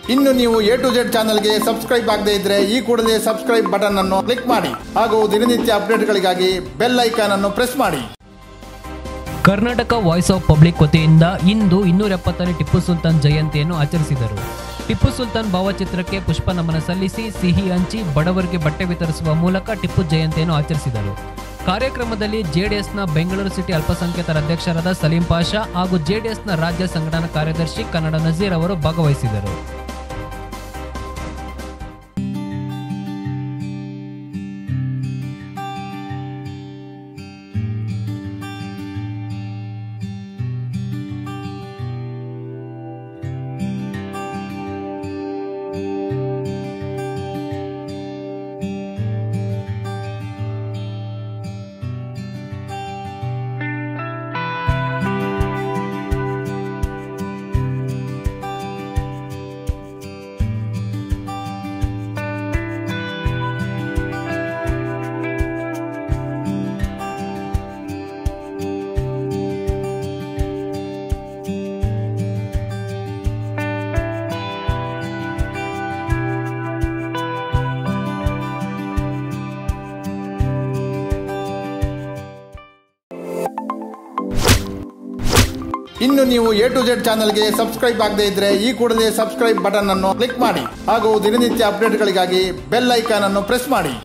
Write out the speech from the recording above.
ಇನ್ನು ನೀವು A2Z ಚಾನೆಲ್ಗೆ ಸಬ್ಸ್ಕ್ರೈಬ್ ಆಗದೇ ಇದ್ರೆ ಈ ಕೂಡಲೇ ಸಬ್ಸ್ಕ್ರೈಬ್ ಬಟನ್ ಅನ್ನು ಕ್ಲಿಕ್ ಮಾಡಿ ಹಾಗೂ ದಿನನಿತ್ಯ ಅಪ್ಡೇಟ್ಗಳಿಗಾಗಿ ಬೆಲ್ ಐಕಾನ್ ಅನ್ನು ಪ್ರೆಸ್ ಮಾಡಿ. ಕರ್ನಾಟಕ ವಾಯ್ಸ್ ಆಫ್ ಪಬ್ಲಿಕ್ ವತಿಯಿಂದ ಇಂದು 270ನೇ ಟಿಪ್ಪು ಸುಲ್ತಾನ್ ಜಯಂತಿಯನ್ನು ಆಚರಿಸಿದರು. ಟಿಪ್ಪು ಸುಲ್ತಾನ್ ಭಾವಚಿತ್ರಕ್ಕೆ ಪುಷ್ಪ ನಮನ ಸಲ್ಲಿಸಿ ಸಿಹಿ ಹಂಚಿ ಬಡವರಿಗೆ ಬಟ್ಟೆ ವಿತರಿಸುವ ಮೂಲಕ ಟಿಪ್ಪು ಜಯಂತಿಯನ್ನು ಆಚರಿಸಿದರು. ಕಾರ್ಯಕ್ರಮದಲ್ಲಿ ಜೆಡಿಎಸ್ನ ಬೆಂಗಳೂರು ಸಿಟಿ ಅಲ್ಪಸಂಖ್ಯಾತರ ಅಧ್ಯಕ್ಷರಾದ ಸಲೀಂ ಪಾಷಾ ಹಾಗೂ ಜೆಡಿಎಸ್ನ ರಾಜ್ಯ ಸಂಘಟನಾ ಕಾರ್ಯದರ್ಶಿ ಕನ್ನಡ ನಜೀರ್ ಅವರು ಭಾಗವಹಿಸಿದರು. ಇನ್ನು ನೀವು A2Z ಚಾನೆಲ್ಗೆ ಸಬ್ಸ್ಕ್ರೈಬ್ ಆಗದೇ ಇದ್ರೆ ಈ ಕೂಡಲೇ ಸಬ್ಸ್ಕ್ರೈಬ್ ಬಟನ್ ಅನ್ನು ಕ್ಲಿಕ್ ಮಾಡಿ ಹಾಗೂ ದಿನನಿತ್ಯ ಅಪ್ಡೇಟ್ಗಳಿಗಾಗಿ ಬೆಲ್ ಐಕಾನ್ ಅನ್ನು ಪ್ರೆಸ್ ಮಾಡಿ.